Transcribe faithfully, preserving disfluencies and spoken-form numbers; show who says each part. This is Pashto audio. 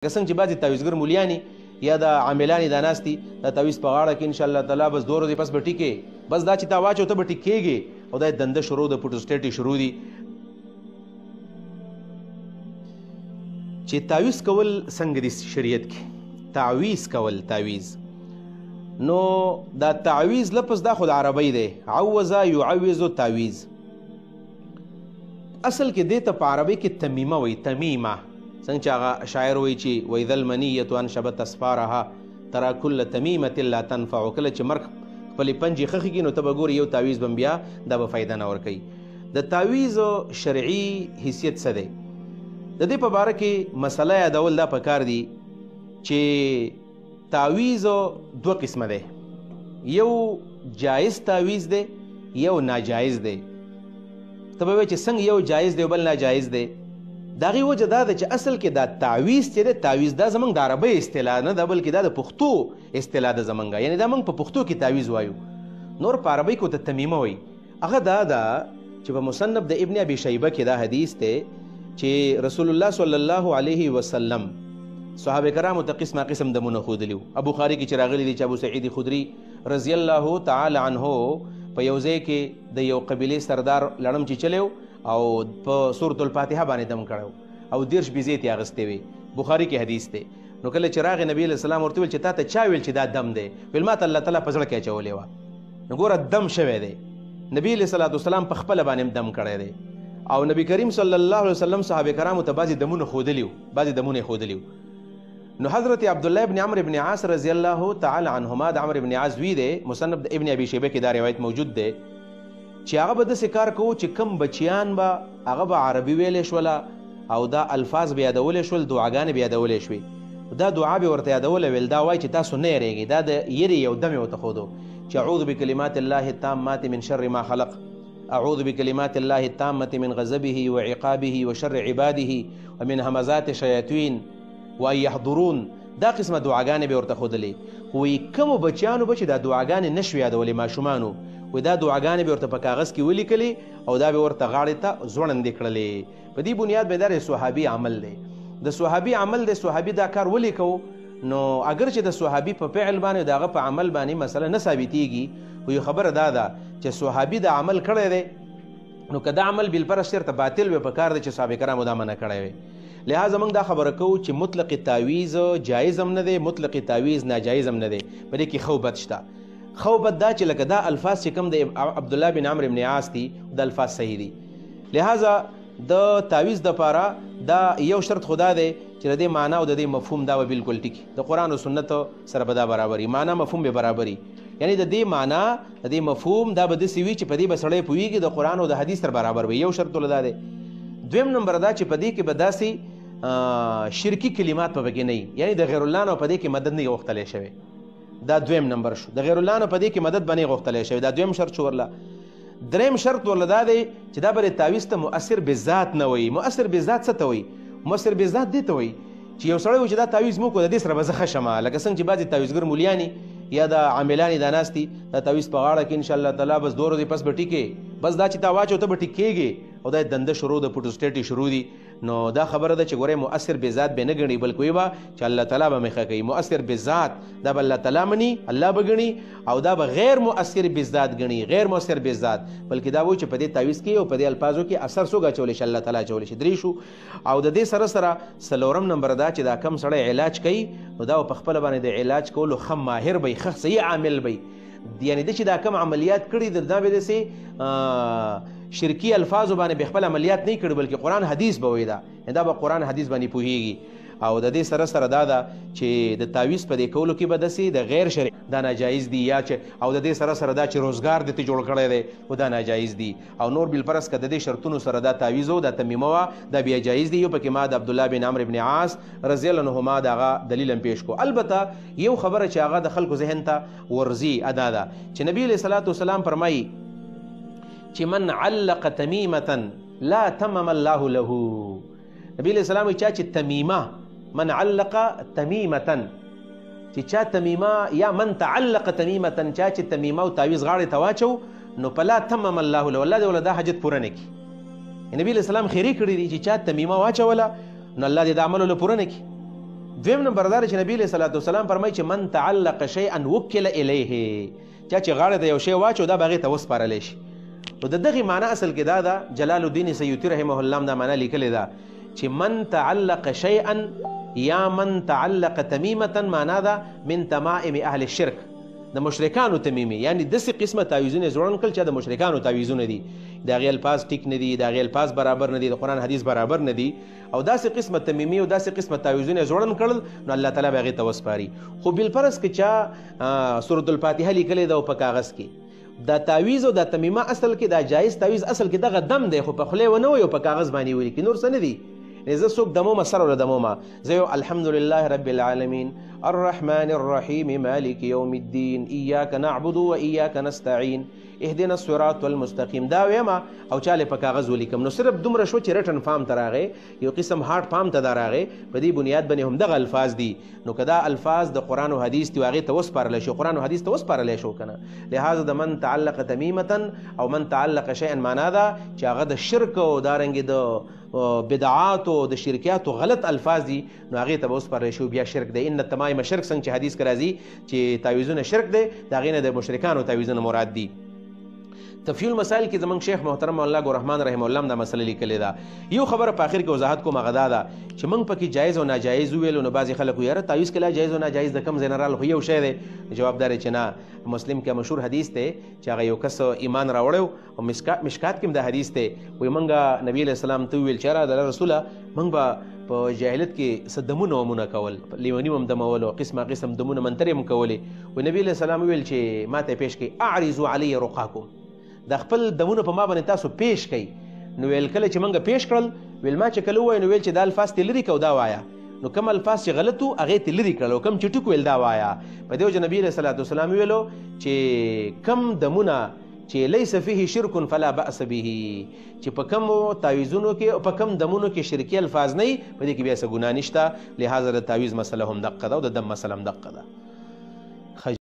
Speaker 1: که څنګه چې بعضې تعویزګر مولیانې یا د عاملانې دا ناست دي دا تعویز په غاړه کې انشاءالله تعالی بس دوه ورځې پس به ټیکې بس دا چې تا واچو ته به ټیکېږې او دا دنده شروع د پوټوسټیټې شروع دي چې تعویز کول څنګه دي شریعت کې تعویز کول تعویز نو دا تعویز لفظ دا خود عربی دی عوض یعوض تعویز اصل کې دې ته په عربي کې تمیمه وایي تمیمه څنګه چې هغه شاعر وایي چې وإذا المنیة انشبت اسفارها ترى كل تمیمة لا تنفع کله چې مرګ خپلې پنجې خښېږي نو ته به ګورې یو تعویز به بیا دا به فایده نه ورکوي د تعویز شرعي حیثیت څه دی د دې په باره کې مسله یادول دا پکار دي چې تعویز دوه قسمه دی یو جایز تعویز دی یو ناجایز دی ته به وایې چې څنګه یو جایز دی او بل ناجایز دی د هغې وجه دا ده چې اصل کې دا تعویز چې دی تعویز دا زموږ د عربۍ اصطلاح نه ده بلکې دا د پښتو اصطلاح ده زموږ یعنې دا موږ په پښتو کې تعویز وایو نور په عربۍ کې ورته تمیمه وایي هغه دا ده چې په مصنف د ابن ابي شیبه کې دا حدیث دی چې رسول الله صلی الله علیه وسلم صحابه کرامو ته قسمه قسم دمونه ښودلي وو ابو بخاري کې چې راغلي دي چې ابو سعید خدري رضی الله تعالی عنه په یو ځای کې د یو قبیلې سردار لړم چې چلی او په سورة الفاتحه باندې دم کړی او دیرش بیزې ترې اخیستې وې بخاري کې حدیث دی نو کله چې راغی نبي علیه السلام ورته ویل چې تا ته چا ویل چې دا دم دی ویل ما ته الله تعالی په زړه کې اچولی وه نو ګوره دم شوی دی نبي علیه صلات وسلام په خپله باندې هم دم کړی دی او نبی کریم صلی الله علیه وسلم صحابه کرامو ته بعضې دمونه ښودلي وو بعضې دمونه یې ښودلي وو نو حضرت عبدالله ابن عمرو ابن عاص رضی الله تعالی عنهما د عمرو ابن عاص وی دی مصنف د ابن ابي شیبه کې دا روایت موجود دی چې هغه به داسې کار کوو چې کم بچیان به هغه به عربي ویلی شوله او دا الفاظ به یادولی شول دعاګانې به یادولی شوې دا دعا به ورته یادولی ویل دا وایي چې تاسو نه یریږئ دا د یرې یو دم یې ورته ښودو چې اعوذ بکلمات الله التامات من شر ما خلق اعوذ بکلمات الله التامة من غضبه وعقابه وشر عباده ومن همزات الشیاطین وان یحضرون دا قسمه دعاګانې به ورته ښودلې خو وایي کومو بچیانو به چې دا دعاګانې نه شو یادولې ماشومانو وایي دا دعاګانې به ورته په کاغذ کې ولیکلې او دا به ورته غاړې ته ځوړندې کړلې په دې بنیاد به دا صحابي عمل دی د صحابي عمل دی صحابي دا کار ولیکو نو اگر چې د صحابي په فعل باندې د هغه په عمل باندې مسله نه ثابتېږي خو یو خبره دا ده چې صحابي دا عمل کړی دی نو که دا عمل بالفرض چېرته باطل وي په کار دی چې صحابه کرامو دا منع کړی وی لہذا موږ دا خبره کوو چې مطلق تعویز جایز هم نه دی مطلق تعویز ناجایز هم نه دی په دې کې ښه بد شته ښه بد دا چې لکه دا الفاظ چې کوم د عبدالله بن عمرو بن عاص دي دا الفاظ صحیح دي لہذا د تعویز دپاره دا یو شرط خو دا دی چې د دې معنا او د دې مفهوم دا به بالکل ټیکي د قرآن او سنت سره به دا برابري معنا مفهوم به برابري یعنی د دې معنا د دې مفهوم دا به داسې وي چې په دې به سړی پوهېږي د قرآن او د حدیث سره برابر وي یو شرط له دا دی دویم نمبر دا چې په دې کې به داسې شرکی کلمات په پکې نه وي یعنی د غیر الله نه په دې کې مدد نه غوښتلی شوی دا دویم نمبر شو د غیر الله نه په دې کې مدد به نه غوښتلی شوی دا دویم شرط شو ورله دریم شرط ورله دا دی چې دا به تعویز ته مؤثر بذات نه وایي مؤثر بذات څه ته وایي مؤثر بذات دې ته وایي چې یو سړی و چې دا تعویز مو کو د دې سره به زه ښه شمه لکه څنګه چې بعضې تعویزګر مولیانې یا د عاملانې دا ناست دي دا تعویز په غاړه کې انشاءالله تعالی بس دوه ورځې پس به ټیکې بس دا چې تا واچو ته به ټیکېږې او دا دنده شروع د پوټوسټیټې شروع دي نو دا خبره ده چې ګورئ مؤثر بذات به نه ګڼي بلکې وایي به چې الله تعالی به مې ښه کوي مؤثر بذات دا به الله تعالی مني الله به ګڼي او دا به غیر مؤثر بذات ګڼي غیر مؤثر بذات بلکې دا وایي چې په دې تعویز کې او په دې الفاظو کې اثر څوک اچولی شي الله تعالی اچولی شي درې شو او د دې سره سره څلورم نمبر دا چې دا کم سړی علاج کوي نو دا په خپله باندې د علاج کولو ښه ماهر به ښه صحیح عامل به یعنی د چې دا کم عملیات کړي د دا به داسې شرکی الفاظو باندې به خپل عملیات نه کړي بلکې قرآن حدیث به وایي دا دا به قرآن حدیث باندې پوهېږي او د دې سره سره دا ده چې د تعویز په دې کولو کې به داسې د غیر شرعي دا ناجایز دي یا چې او د دې سره سره دا چې روزګار دې ته جوړ کړی دی او دا ناجایز دي او نور بالفرض که د دې شرطونو سره دا تعویز و دا تمیمه وه دا بیا جایز دي یو پکې ما د عبدالله بن عمرو بن عاص رضی الله عنهما د هغه دلیل هم پیش کو البته یو خبره چې هغه د خلکو ذهن ته ورځي ادا ده چې نبي علیه صلات وسلام فرمایي چې من علق تمیمة لا تمم الله له نبی علیه السلام وایي چا چې تمیمه من علق تمیمة چې چا تمیمه یا من تعلق تمیمة چا چې تمیمه او تعویز غاړې ته واچو نو په لا تمم الله له الله دې وله دا حاجت پوره نه کړي نبی علیه السلام خیرې کړي دي چې چا تمیمه واچوله نو الله دې دا عمل له پوره نه کړي دویم نمبر دا چې نبی علیه الصلاة والسلام فرمایي چې من تعلق شیئا وکل الیه، چا چې غاړه ته یو شی واچو دا به هغې ته وسپارلی شي. نو د دغې معنا اصل کې دا ده، جلال الدین سیوطي رحمه الله هم دا معنا لیکلې ده چې من تعلق شیئا یا من تعلق تمیمة معنا ده من تمائم اهل الشرک، د مشرکانو تمیمي، یعنی داسې قسمه تعویزونه یې زوړن کړل چې د مشرکانو تعویزونه دي، د هغې الفاظ ټیک نه دي، د هغې الفاظ برابر نه دي، د قرآن حدیث برابر نه دي، او داسې قسمه تمیمي او داسې قسمه تعویزونه یې زوړن کړل، نو الله تعالی به هغې ته وسپاري. خو بالفرض که چا سورة الفاتحه لیکلې ده او په کاغذ کې دا تعویز او دا تمیمه اصل کې دا جایز تعویز اصل کې دغه دم دی، خو په خولې ونه وي او په کاغذ باندې ولیکي، نور څه نه دي. زه څوک دمومه سره ولا دمومه، زه یو الحمدلله رب العالمین الرحمن الرحیم مالک یوم الدین ایاک نعبد و ایاک نستعین اهدنا الصراط المستقیم دا ویمه او چاله په کاغذ ولیکم، نو صرف دومره شو چې رټن فام ته راغې، یو قسم هارډ فام ته دا راغې، په دې بنیاد باندې هم دغه الفاظ دي. نو که دا الفاظ د قرآن او حدیث دي هغې ته وسپارلی شو، قرآن او حدیث ته وسپارلی شو که نه. لهذا د من تعلق تمیمة او من تعلق شیئا معنا ده چې هغه د شرک او دارنګې د بدعاتو د شرکیاتو غلط الفاظ دي، نو هغې ته به وسپارلی شو بیا شرک دی. ان التمائم شرک، څنګه چې حدیث کې راځي چې تعویزونه شرک دی، د هغې نه د مشرکانو تعویزونه مراد دي. تفیل مسائل کې زمونږ شیخ محترم الله ګل رحمان رحمه الله هم دا مسله لیکلې ده. یو خبره په آخر کې وضاحت کوم، هغه دا ده چې موږ پکې جایز او ناجایز وویلو، نو بعضې خلک وایي یاره تعویز کې لا جایز او ناجایز د کوم ځای نه راغله، خو یو شی دی. جواب دا دی چې نه، مسلم کې مشهور حدیث دی چې هغه یو کس ایمان راوړی او مشکات کې هم دا حدیث دی، وایي موږ نبي علیه السلام ته وویل چې یاره د رسوله موږ به په جاهلیت کې څه دمونه ومونه کول، لیوني هم دمول او قسمه قسم دمونه منترې هم کولې. وایي نبي علیه السلام وویل چې ما ته پیش کړئ اعرضوا علی رقاکم، د خپل دمونه په ما باندې تاسو پیش کړئ. نو ویل کله چې موږ پیش کړل، ویل ما چې کله ووایه نو ویل چې دا الفاظ تې لرې کړه او دا وایه، نو کوم الفاظ چې غلط وو هغې تې لرې کړل او کوم چې ټیک ویل دا وایه. په دې وجه نبي علیه صلات وسلام ویلو چې کم دمونه چې لیس فيه شرک فلا بأس به، چې په کم تعویزونو کې او په کم دمونو کې شرکي الفاظ نه وي، په دې کې بیا څه ګناه نشته. لهذا د تعویز مسله هم دقه ده او د دم مسله هم دقه ده.